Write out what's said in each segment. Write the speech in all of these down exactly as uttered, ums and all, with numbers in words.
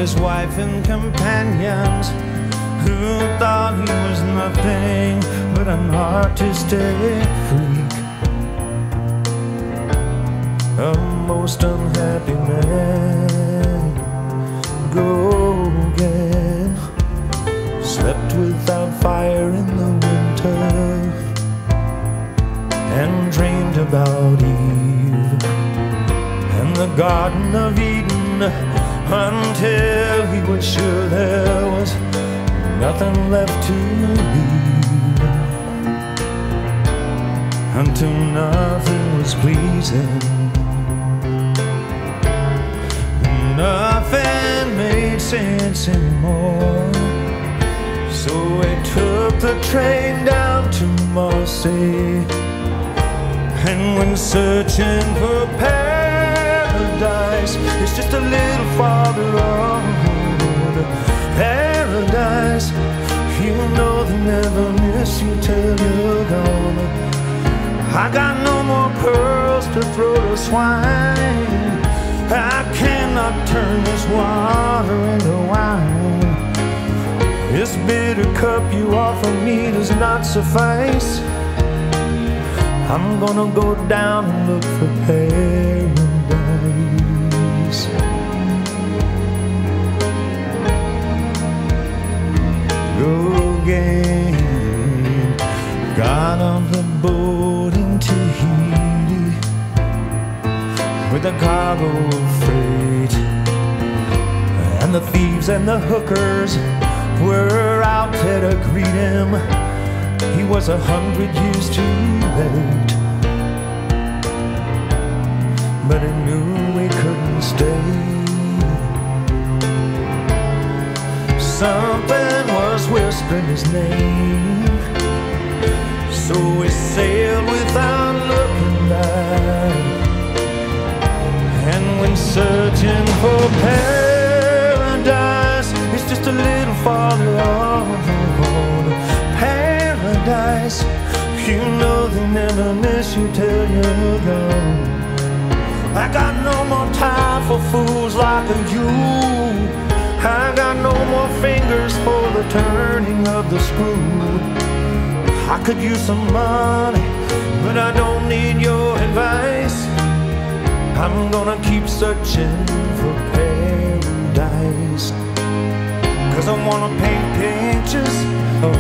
his wife and companions, who thought he was nothing but an artistic freak, a most unhappy man. Gauguin slept without fire in the winter and dreamed about Eve and the Garden of Eden, until he was sure there was nothing left to leave, until nothing was pleasing. Nothing made sense anymore, so he took the train down to Marseille, and when searching for paradise, it's just a little farther on to paradise. You know they never miss you till you're gone. I got no more pearls to throw to swine. I cannot turn this water into wine. This bitter cup you offer me does not suffice. I'm gonna go down and look for paradise. Gauguin got on the boat in Tahiti with a cargo of freight, and the thieves and the hookers were out there to greet him. He was a hundred years too late, but he knew he couldn't stay. Something was whispering his name, so he sailed without looking back. And when searching for paradise, it's just a little farther on. Paradise, you know they never miss you till you're gone. I got no more time for fools like you. I got no more fingers for the turning of the screw. I could use some money, but I don't need your advice. I'm gonna keep searching for paradise, 'cause I wanna paint pictures of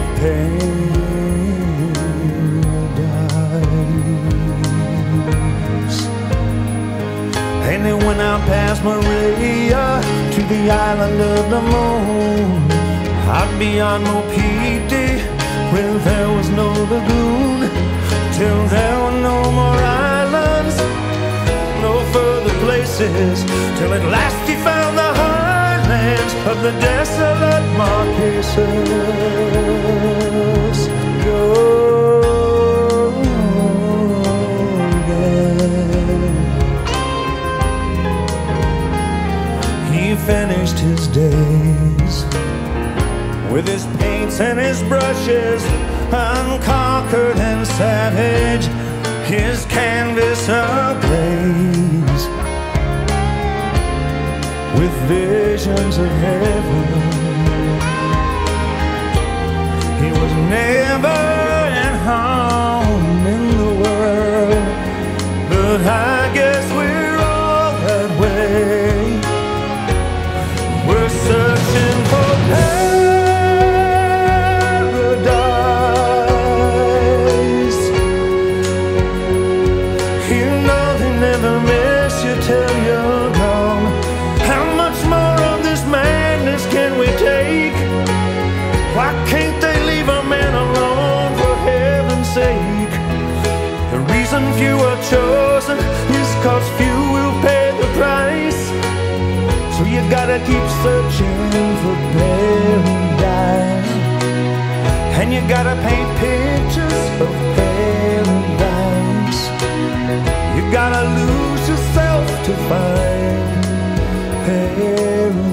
paradise. And then when I passed Maria to the island of the moon, I'd be on Mopiti where there was no lagoon, till there were no more islands, no further places, till at last he found the highlands of the desolate Marquesas. Gauguin, he finished his days with his paints and his brushes, unconquered and savage, his canvas ablaze with visions of heaven. He was never at home in the world, but I guess we're all that way. We're searching for paradise. You know they never miss you till you're gone. How much more of this madness can we take? Why can't they leave a man alone, for heaven's sake? The reason few are chosen is 'cause few will pay the price. So you gotta keep searching for paradise, and you gotta paint pictures of paradise. You gotta lose yourself to find paradise.